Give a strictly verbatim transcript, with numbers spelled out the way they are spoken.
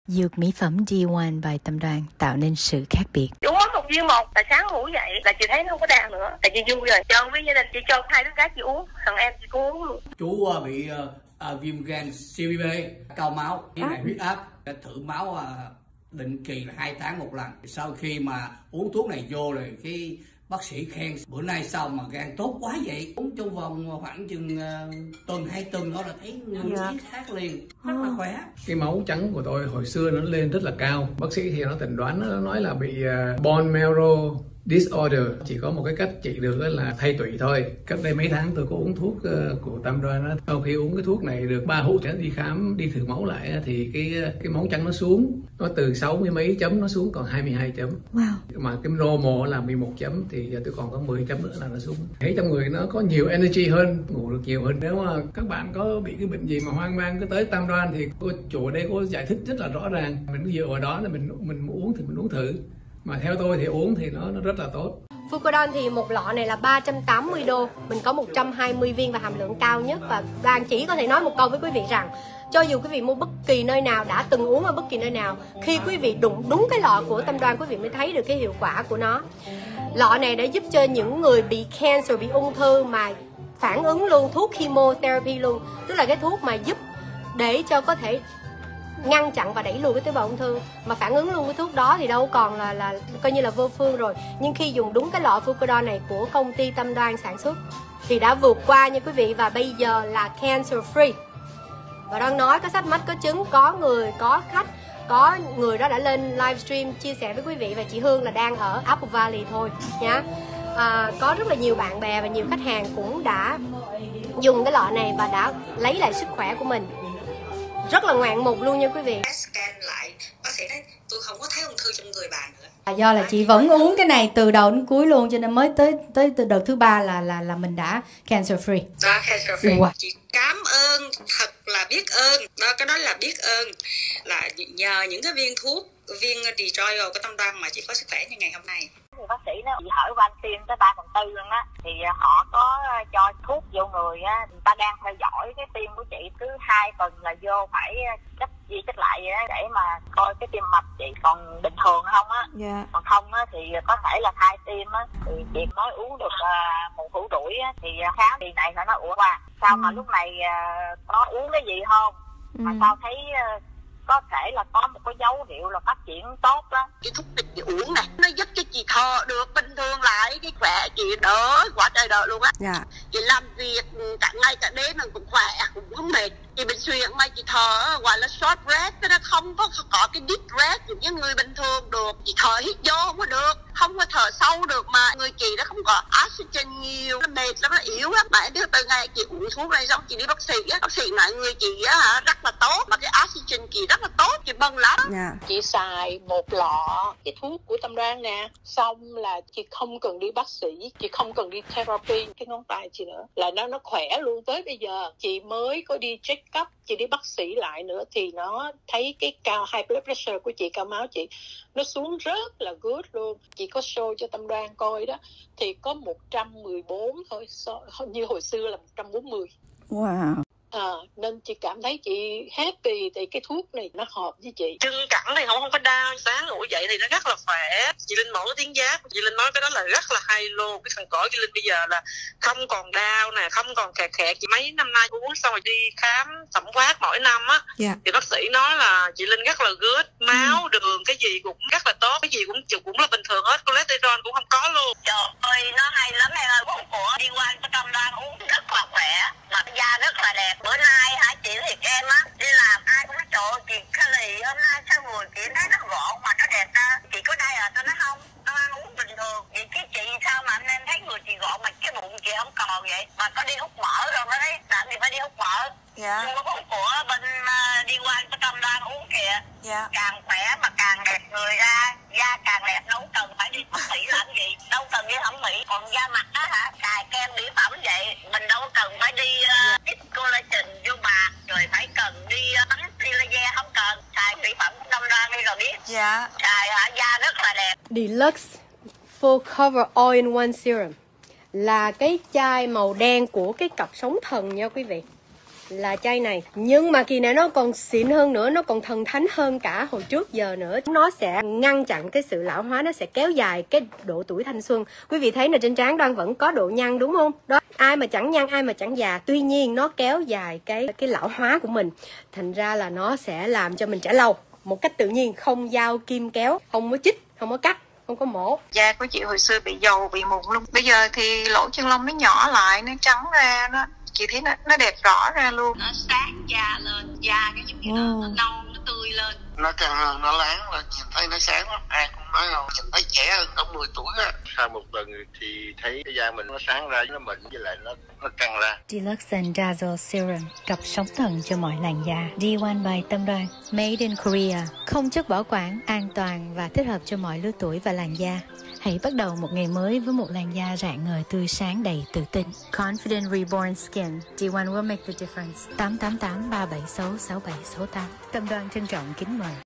Dược mỹ phẩm đê một by Tâm Đoan tạo nên sự khác biệt. Uống mất một viên một là sáng ngủ dậy là chị thấy nó không có đau nữa, tại chị vui rồi. Cho với gia đình chị cho hai đứa gái chị uống, thằng em chị cũng uống luôn. Chú uh, bị uh, uh, viêm gan xê vê bê, cao máu, cái này huyết áp, thử máu uh, định kỳ là hai tháng một lần. Sau khi mà uống thuốc này vô rồi cái bác sĩ khen bữa nay sao mà gan tốt quá vậy, uống trong vòng khoảng chừng uh, tuần hai tuần đó là thấy người khác liền, rất là khỏe. Cái máu trắng của tôi hồi xưa nó lên rất là cao, bác sĩ thì nó chẩn đoán, nó nói là bị uh, bone marrow disorder, chỉ có một cái cách trị được là thay tủy thôi. Cách đây mấy tháng tôi có uống thuốc uh, của Tâm Đoan đó. Sau khi uống cái thuốc này được ba hũ trở đi khám, đi thử máu lại thì cái cái máu trắng nó xuống, nó từ sáu mươi mấy chấm nó xuống còn hai mươi hai chấm. Wow. Mà cái normal là mười một chấm thì giờ tôi còn có mười chấm nữa là nó xuống. Thấy trong người nó có nhiều energy hơn, ngủ được nhiều hơn. Nếu mà các bạn có bị cái bệnh gì mà hoang mang cứ tới Tâm Đoan thì cô chủ ở đây có giải thích rất là rõ ràng. Mình cứ dựa vào đó là mình mình uống thì mình uống thử. Mà theo tôi thì uống thì nó nó rất là tốt. Fucodan thì một lọ này là ba trăm tám mươi đô, mình có một trăm hai mươi viên và hàm lượng cao nhất. Và Đoan chỉ có thể nói một câu với quý vị rằng cho dù quý vị mua bất kỳ nơi nào, đã từng uống ở bất kỳ nơi nào, khi quý vị đụng đúng cái lọ của Tâm Đoan, quý vị mới thấy được cái hiệu quả của nó. Lọ này đã giúp cho những người bị cancer, bị ung thư mà phản ứng luôn thuốc chemotherapy luôn, tức là cái thuốc mà giúp để cho có thể ngăn chặn và đẩy lùi cái tế bào ung thư. Mà phản ứng luôn với thuốc đó thì đâu còn là là coi như là vô phương rồi. Nhưng khi dùng đúng cái lọ Fucodan này của công ty Tâm Đoan sản xuất thì đã vượt qua nha quý vị, và bây giờ là cancer free. Và đang nói có sách mách có chứng, có người, có khách, có người đó đã lên livestream chia sẻ với quý vị, và chị Hương là đang ở Apple Valley thôi nhá. À, có rất là nhiều bạn bè và nhiều khách hàng cũng đã dùng cái lọ này và đã lấy lại sức khỏe của mình rất là ngoạn mục luôn nha quý vị. Scan lại, bác sĩ nói tôi không có thấy ung thư trong người bạn nữa. À, do là chị vẫn uống cái này từ đầu đến cuối luôn, cho nên mới tới tới từ đợt thứ ba là là là mình đã cancer free. Đó, cancer free. Wow. Chị cảm ơn, thật là biết ơn. Đó, cái đó là biết ơn, là nhờ những cái viên thuốc, viên Destroyer của Tâm Đoan mà chị có sức khỏe như ngày hôm nay. Thì bác sĩ nó bị hở van tim tới ba phần tư luôn á, thì họ có cho thuốc vô người á, người ta đang theo dõi cái tim của chị, cứ hai tuần là vô phải chất gì chất lại vậy đó, để mà coi cái tim mạch chị còn bình thường không á. Yeah. Còn không á thì có thể là thai tim á, thì chị mới uống được uh, một hũ rưỡi á, thì khám thì này nó ủa qua sao ừ. mà lúc này uh, có uống cái gì không ừ. mà sao thấy uh, có thể là có một cái dấu hiệu là phát triển tốt đó. Cái thuốc này chị uống này nó giúp cho chị thở được bình thường lại, cái khỏe chị đỡ quá trời đỡ luôn á. Dạ. Chị làm việc cả ngày cả đêm mình cũng khỏe, cũng không mệt. Chị bệnh xuyên mà chị thở gọi là short rest, nó không có có cái deep rest giống như người bình thường được. Chị thở hít vô không có được, không có thở sâu được, mà người chị nó không có oxygen nhiều, nó mệt lắm, nó yếu lắm. Mà từ từ ngày chị uống thuốc này xong chị đi bác sĩ á, bác sĩ nói người chị á rất là tốt, mà cái oxygen chị rất là tốt, chị mừng lắm. Yeah. Chị xài một lọ cái thuốc của Tâm Đoan nè, xong là chị không cần đi bác sĩ, chị không cần đi therapy cái ngón tay chị nữa, là nó nó khỏe luôn. Tới bây giờ chị mới có đi check up, chị đi bác sĩ lại nữa thì nó thấy cái cao high blood pressure của chị, cao máu chị nó xuống rất là good luôn. Chị có show cho Tâm Đoan coi đó thì có một trăm mười bốn thôi, so, như hồi xưa là một trăm bốn mươi. Wow. À, nên chị cảm thấy chị happy thì cái thuốc này nó hợp với chị. Chân cẳng thì không không có đau, sáng ngủ dậy thì nó rất là khỏe. Chị Linh mổ tiếng giáp, chị Linh nói cái đó là rất là hay luôn. Cái thằng cõi chị Linh bây giờ là không còn đau nè, không còn khẹt khẹt. Chị mấy năm nay uống xong rồi đi khám tổng quát mỗi năm á, yeah. Thì bác sĩ nói là chị Linh rất là good, máu ừ. đường cái gì cũng rất là tốt, cái gì cũng cũng là bình thường hết, cholesterol cũng không có luôn. Trời ơi, nó hay lắm em ơi, thuốc của đi qua cho Tâm Đoan uống rất là khỏe, mặt da rất là đẹp. Bữa nay hả chị thiệt em á, đi làm ai cũng nói trời ơi chị Kelly hôm nay sao người chị thấy nó gọn mà nó đẹp ta. Chị có đây à, tao nói không, tao ăn uống bình thường. Vậy cái chị sao mà anh em thấy người chị gọn mà cái bụng chị không còn vậy, mà có đi hút mỡ rồi mới thấy làm gì phải đi hút mỡ. Dạ. Nhưng mà thuốc của bên uh, đi qua cho Tâm Đoan uống kìa. Dạ. Càng khỏe mà càng đẹp người ra, da càng đẹp, đâu cần phải đi thẩm mỹ làm gì, đâu cần đi thẩm mỹ. Còn da mặt á hả, cài kem mỹ phẩm vậy, mình đâu cần phải đi uh, ít collagen vô mặt, rồi phải cần đi uh, bắn laser, không cần. Xài mỹ phẩm của Tâm Đoan đi rồi biết. Dạ. Xài hả, da rất là đẹp. Deluxe Full Cover All in One Serum là cái chai màu đen của cái cặp sống thần nha quý vị. là chai này. Nhưng mà kỳ này nó còn xịn hơn nữa, nó còn thần thánh hơn cả hồi trước giờ nữa. Nó sẽ ngăn chặn cái sự lão hóa, nó sẽ kéo dài cái độ tuổi thanh xuân. Quý vị thấy là trên trán Đoan vẫn có độ nhăn đúng không? Đó, ai mà chẳng nhăn, ai mà chẳng già. Tuy nhiên nó kéo dài cái cái lão hóa của mình. Thành ra là nó sẽ làm cho mình trẻ lâu một cách tự nhiên, không dao kim kéo, không có chích, không có cắt, không có mổ. Da của chị hồi xưa bị dầu, bị mụn luôn. Bây giờ thì lỗ chân lông nó nhỏ lại, nó trắng ra, nó chị thấy nó nó đẹp rõ ra luôn. Nó sáng da lên, da cái giống như nó, nó nâu, nó tươi lên. Nó càng hơn, nó láng là nhìn thấy nó sáng lắm. Ai cũng nói không, nhìn thấy trẻ hơn cả mười tuổi á. Sau một tuần thì thấy cái da mình nó sáng ra, nó mịn với lại nó nó căng ra. Deluxe and Dazzle Serum, cặp sóng thần cho mọi làn da. đê một by Tâm Đoan, made in Korea, không chất bảo quản, an toàn và thích hợp cho mọi lứa tuổi và làn da. Hãy bắt đầu một ngày mới với một làn da rạng ngời tươi sáng đầy tự tin. Confident Reborn Skin, đê một will make the difference. tám tám tám ba bảy sáu sáu bảy sáu tám. Tâm Đoan trân trọng kính mời.